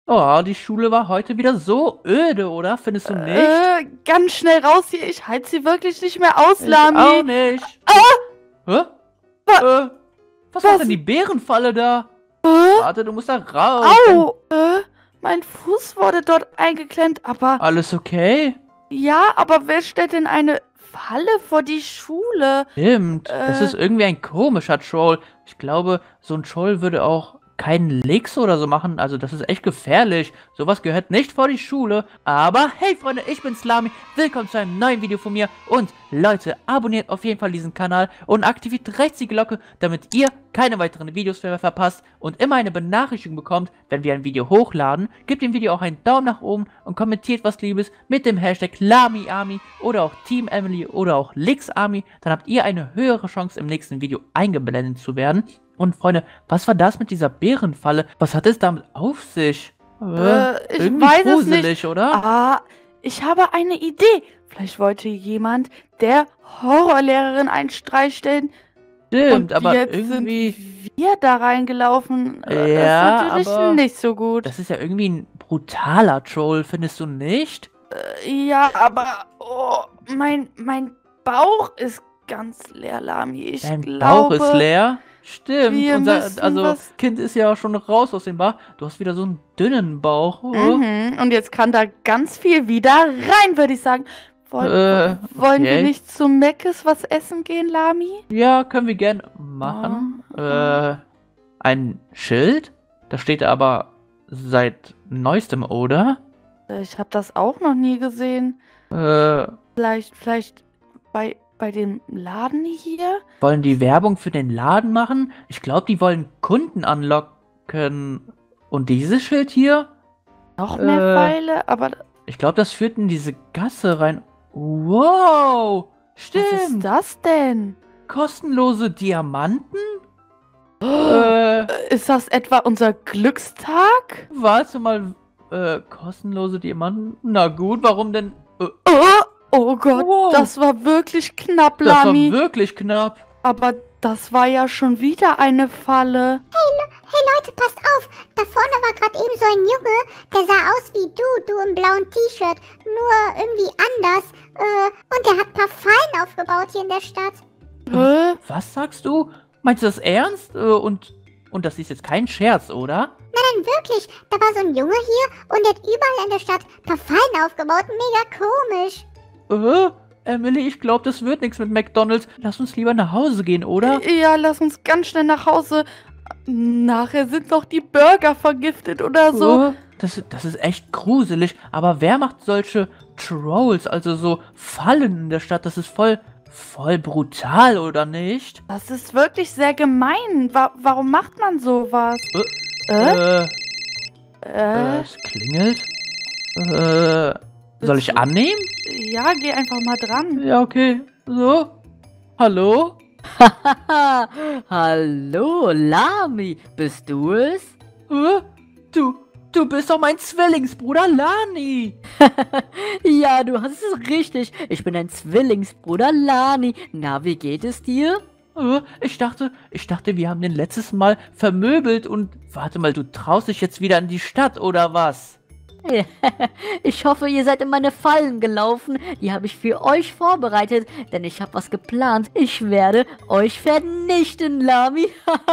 Oh, die Schule war heute wieder so öde, oder? Findest du nicht? Ganz schnell raus hier. Ich halte sie wirklich nicht mehr aus, Ich auch Lami. nicht. Hä? Wa- Was macht Was? denn die Bärenfalle da? Warte, du musst da raus. Au! Mein Fuß wurde dort eingeklemmt, aber... Alles okay? Ja, aber wer stellt denn eine Falle vor die Schule? Stimmt. Das ist irgendwie ein komischer Troll. Ich glaube, so ein Troll würde auch keinen Licks oder so machen. Also das ist echt gefährlich. Sowas gehört nicht vor die Schule. Aber hey Freunde, ich bin Slami. Willkommen zu einem neuen Video von mir. Und Leute, abonniert auf jeden Fall diesen Kanal und aktiviert rechts die Glocke, damit ihr keine weiteren Videos mehr verpasst und immer eine Benachrichtigung bekommt, wenn wir ein Video hochladen. Gebt dem Video auch einen Daumen nach oben und kommentiert was Liebes mit dem Hashtag LamiArmy oder auch Team Emily oder auch LixArmy. Dann habt ihr eine höhere Chance, im nächsten Video eingeblendet zu werden. Und Freunde, was war das mit dieser Bärenfalle? Was hat es damit auf sich? Ich Irgendwie weiß es gruselig, nicht. oder? Ich habe eine Idee. Vielleicht wollte jemand der Horrorlehrerin einen Streich stellen. Stimmt, Und aber jetzt irgendwie... sind wir da reingelaufen. Das ist Ja, natürlich aber nicht so gut. das ist ja irgendwie ein brutaler Troll, findest du nicht? Ja, aber mein Bauch ist ganz leer, Lami. Ich Dein glaube, Bauch ist leer? Stimmt, wir müssen also was... Kind ist ja schon raus aus dem Bach. Du hast wieder so einen dünnen Bauch. Mhm. Und jetzt kann da ganz viel wieder rein, würde ich sagen. Wollen wir Okay. nicht zu Meckes was essen gehen, Lami? Ja, können wir gern machen. Ein Schild? Da steht aber seit neuestem, oder? Ich habe das auch noch nie gesehen. Äh, Vielleicht bei dem Laden hier? Wollen die Werbung für den Laden machen? Ich glaube, die wollen Kunden anlocken. Und dieses Schild hier? Noch mehr Pfeile, aber Ich glaube, das führt in diese Gasse rein. Wow! was ist Stimmt! das denn? Kostenlose Diamanten? Ist das etwa unser Glückstag? Warte mal. Kostenlose Diamanten? Na gut, warum denn? Oh Gott, Wow. das war wirklich knapp, Das war Lami. wirklich knapp. Aber das war ja schon wieder eine Falle. Hey Leute, passt auf! Da vorne war gerade eben so ein Junge, der sah aus wie du im blauen T-Shirt, nur irgendwie anders. Und der hat ein paar Fallen aufgebaut hier in der Stadt. Was sagst du? Meinst du das ernst? Und das ist jetzt kein Scherz, oder? Nein, wirklich, da war so ein Junge hier und der hat überall in der Stadt ein paar Fallen aufgebaut. Mega komisch. Emily, ich glaube, das wird nichts mit McDonald's. Lass uns lieber nach Hause gehen, oder? Ja, lass uns ganz schnell nach Hause. Nachher sind doch die Burger vergiftet oder so. Das ist echt gruselig. Aber wer macht solche Trolls, also so Fallen in der Stadt? Das ist voll brutal, oder nicht? Das ist wirklich sehr gemein. Warum macht man sowas? Es klingelt. Soll ich annehmen? Ja, geh einfach mal dran. Ja, okay. So. Hallo? Hallo, Lami, bist du es? Du bist doch mein Zwillingsbruder Lani. Ja, du hast es richtig. Ich bin dein Zwillingsbruder Lani. Na, wie geht es dir? Ich dachte, wir haben den letztes Mal vermöbelt und warte mal, du traust dich jetzt wieder in die Stadt, oder was? Ich hoffe, ihr seid in meine Fallen gelaufen. Die habe ich für euch vorbereitet, denn ich habe was geplant. Ich werde euch vernichten, Lami.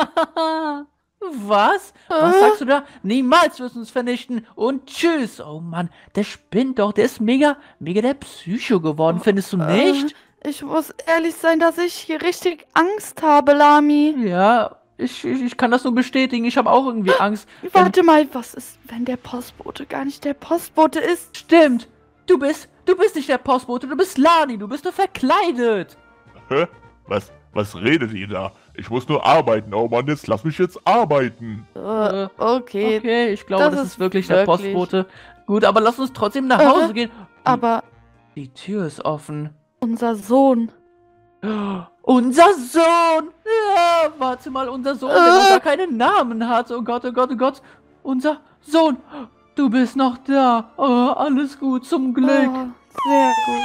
Was? Was sagst du da? Niemals wirst du uns vernichten. Und tschüss. Oh Mann, der spinnt doch. Der ist mega der Psycho geworden, findest du nicht? Ich muss ehrlich sein, dass ich hier richtig Angst habe, Lami. Ja, ich kann das nur bestätigen. Ich habe auch irgendwie Angst. Warte mal, was ist, wenn der Postbote gar nicht der Postbote ist? Stimmt. Du bist nicht der Postbote, du bist Lani. Du bist nur verkleidet. Hä? Was redet ihr da? Ich muss nur arbeiten. Oh Mann, jetzt lass mich jetzt arbeiten. Okay. Okay, ich glaube, das ist wirklich der wirklich- Postbote. Gut, aber lass uns trotzdem nach Hause gehen. Aber Die Tür ist offen. unser Sohn. Unser Sohn! Ja, warte mal, unser Sohn, der noch gar keinen Namen hat. Oh Gott, oh Gott, oh Gott. Unser Sohn, du bist noch da. Oh, alles gut, zum Glück. Sehr gut.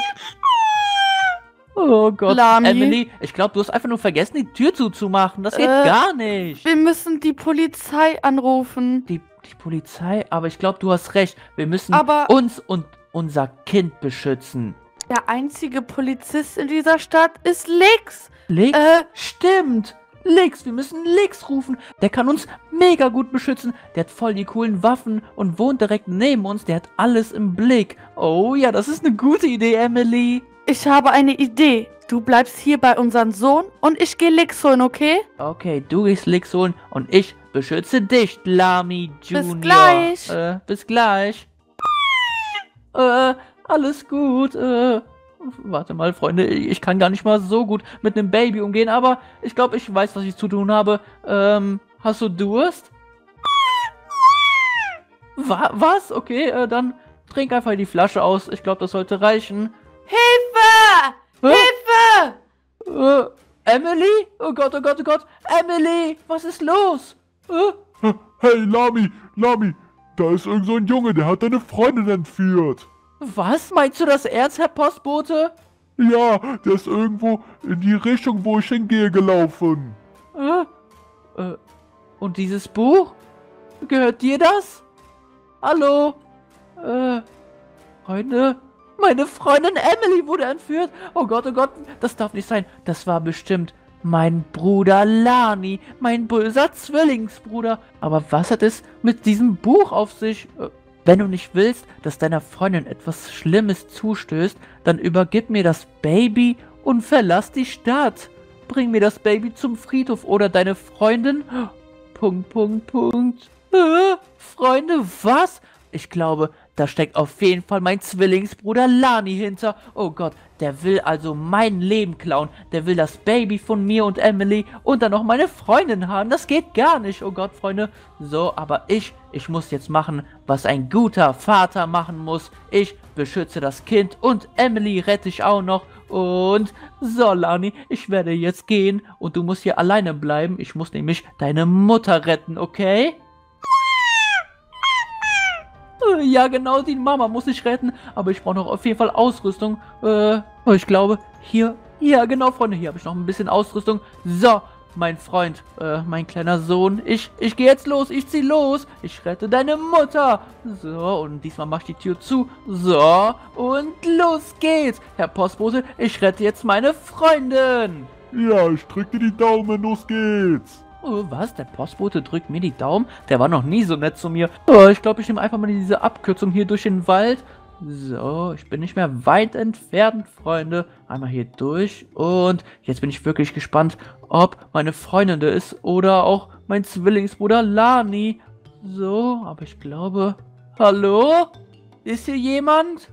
Oh Gott, Lami? Emily, ich glaube, du hast einfach nur vergessen, die Tür zuzumachen. Das geht gar nicht. Wir müssen die Polizei anrufen. Die Polizei? Aber ich glaube, du hast recht. Wir müssen Aber- uns und unser Kind beschützen. Der einzige Polizist in dieser Stadt ist Lix. Lix? Stimmt. Lix, wir müssen Lix rufen. Der kann uns mega gut beschützen. Der hat voll die coolen Waffen und wohnt direkt neben uns. Der hat alles im Blick. Oh ja, das ist eine gute Idee, Emily. Ich habe eine Idee. Du bleibst hier bei unserem Sohn und ich gehe Lix holen, okay? Okay, du gehst Lix holen und ich beschütze dich, Lami Junior. gleich. Bis gleich. Alles gut. Warte mal, Freunde, ich kann gar nicht mal so gut mit einem Baby umgehen, aber ich glaube, ich weiß, was ich zu tun habe. Hast du Durst? Was? Okay, dann trink einfach die Flasche aus. Ich glaube, das sollte reichen. Hilfe! Hilfe! Emily? Oh Gott, oh Gott, oh Gott. Emily, was ist los? Hey, Lami, da ist irgend so ein Junge, der hat deine Freundin entführt. Was? Meinst du das ernst, Herr Postbote? Ja, der ist irgendwo in die Richtung, wo ich hingehe, gelaufen. Und dieses Buch? Gehört dir das? Hallo? Freunde? Meine Freundin Emily wurde entführt. Oh Gott, das darf nicht sein. Das war bestimmt mein Bruder Lani, mein böser Zwillingsbruder. Aber was hat es mit diesem Buch auf sich? Wenn du nicht willst, dass deiner Freundin etwas Schlimmes zustößt, dann übergib mir das Baby und verlass die Stadt. Bring mir das Baby zum Friedhof oder deine Freundin. ... Freunde, was? Ich glaube, da steckt auf jeden Fall mein Zwillingsbruder Lani hinter. Oh Gott, der will also mein Leben klauen. Der will das Baby von mir und Emily und dann noch meine Freundin haben. Das geht gar nicht. Oh Gott, Freunde. So, aber ich muss jetzt machen, was ein guter Vater machen muss. Ich beschütze das Kind und Emily rette ich auch noch. Und so, Lani, ich werde jetzt gehen und du musst hier alleine bleiben. Ich muss nämlich deine Mutter retten, okay? Ja, genau, die Mama muss ich retten, aber ich brauche noch auf jeden Fall Ausrüstung. Ich glaube, hier, ja genau, Freunde, hier habe ich noch ein bisschen Ausrüstung. So, mein Freund, mein kleiner Sohn, ich gehe jetzt los, ich zieh los, ich rette deine Mutter. So, und diesmal mach ich die Tür zu. So, und los geht's. Herr Postbote, ich rette jetzt meine Freundin. Ja, ich drück dir die Daumen, los geht's. Oh, was? Der Postbote drückt mir die Daumen? Der war noch nie so nett zu mir. Oh, ich glaube, ich nehme einfach mal diese Abkürzung hier durch den Wald. So, ich bin nicht mehr weit entfernt, Freunde. Einmal hier durch. Und jetzt bin ich wirklich gespannt, ob meine Freundin da ist oder auch mein Zwillingsbruder Lani. So, aber ich glaube... Hallo? Ist hier jemand?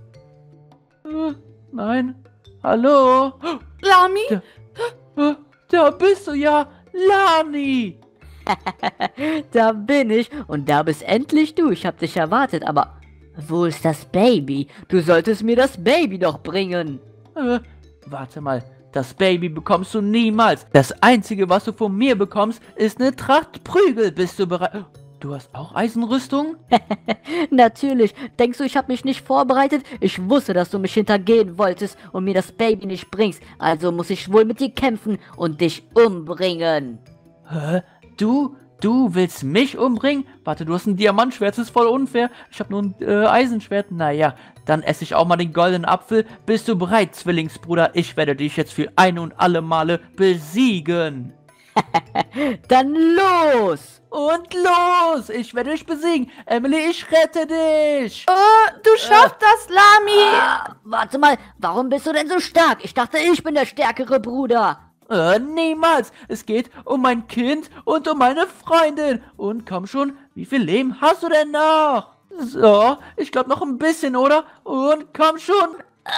Nein. Hallo? Lami? Da bist du ja. Lani! Da bin ich und da bist endlich du. Ich hab dich erwartet, aber wo ist das Baby? Du solltest mir das Baby doch bringen. Warte mal, das Baby bekommst du niemals. Das Einzige, was du von mir bekommst, ist eine Tracht Prügel. Bist du bereit? Du hast auch Eisenrüstung? Natürlich. Denkst du, ich habe mich nicht vorbereitet? Ich wusste, dass du mich hintergehen wolltest und mir das Baby nicht bringst. Also muss ich wohl mit dir kämpfen und dich umbringen. Hä? Du willst mich umbringen? Warte, du hast ein Diamantschwert, das ist voll unfair. Ich habe nur ein Eisenschwert. Naja, dann esse ich auch mal den goldenen Apfel. Bist du bereit, Zwillingsbruder? Ich werde dich jetzt für ein und alle Male besiegen. Dann los! Und los! Ich werde dich besiegen. Emily, ich rette dich. Du schaffst das, Lami! Warte mal, warum bist du denn so stark? Ich dachte, ich bin der stärkere Bruder. Niemals. Es geht um mein Kind und um meine Freundin. Und komm schon, wie viel Leben hast du denn noch? So, ich glaube noch ein bisschen, oder? Und komm schon.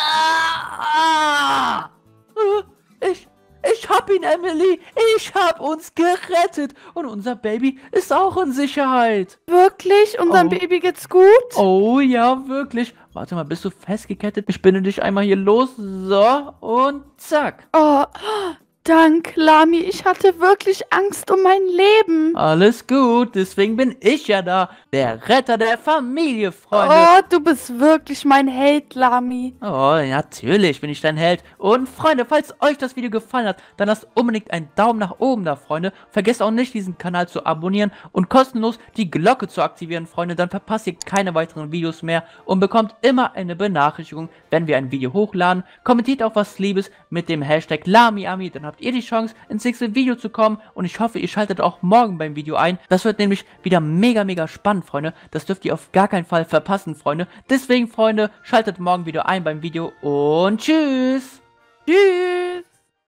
Ich hab ihn, Emily. Ich hab uns gerettet. Und unser Baby ist auch in Sicherheit. Wirklich? Unserem Baby geht's gut? Oh ja, wirklich. Warte mal, bist du festgekettet? Ich binde dich einmal hier los. So, und zack. Oh, Dank, Lami. Ich hatte wirklich Angst um mein Leben. Alles gut, deswegen bin ich ja da. Der Retter der Familie, Freunde. Oh, du bist wirklich mein Held, Lami. Oh, natürlich bin ich dein Held. Und Freunde, falls euch das Video gefallen hat, dann lasst unbedingt einen Daumen nach oben da, Freunde. Vergesst auch nicht, diesen Kanal zu abonnieren und kostenlos die Glocke zu aktivieren, Freunde. Dann verpasst ihr keine weiteren Videos mehr und bekommt immer eine Benachrichtigung, wenn wir ein Video hochladen. Kommentiert auch was Liebes mit dem Hashtag LamiAmi, dann habt ihr die Chance, ins nächste Video zu kommen. Und ich hoffe, ihr schaltet auch morgen beim Video ein. Das wird nämlich wieder mega spannend, Freunde. Das dürft ihr auf gar keinen Fall verpassen, Freunde. Deswegen, Freunde, schaltet morgen wieder ein beim Video und tschüss! Tschüss.